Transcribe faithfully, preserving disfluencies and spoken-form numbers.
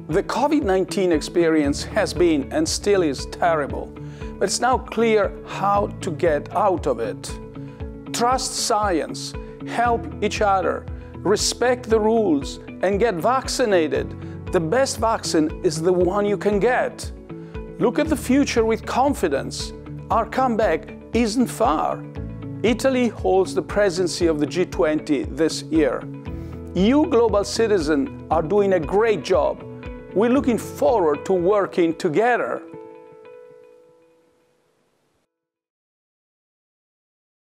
The COVID nineteen experience has been and still is terrible, but it's now clear how to get out of it. Trust science, help each other, respect the rules, and get vaccinated. The best vaccine is the one you can get. Look at the future with confidence. Our comeback isn't far. Italy holds the presidency of the G twenty this year. You global citizens are doing a great job. We're looking forward to working together.